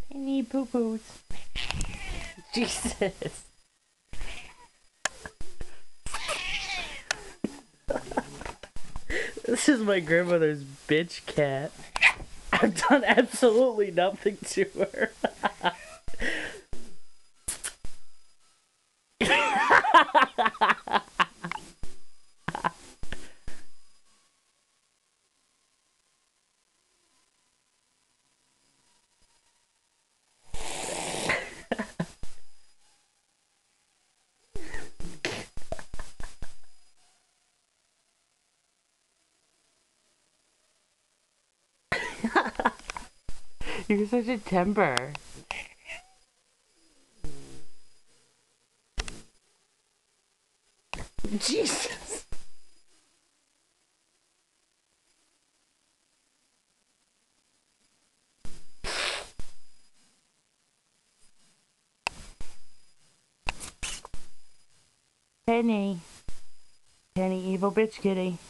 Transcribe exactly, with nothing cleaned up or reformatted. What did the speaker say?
I need poo poos. Jesus. This is my grandmother's bitch cat. I've done absolutely nothing to her. You're such a temper. Jesus. Penny. Penny, evil bitch kitty.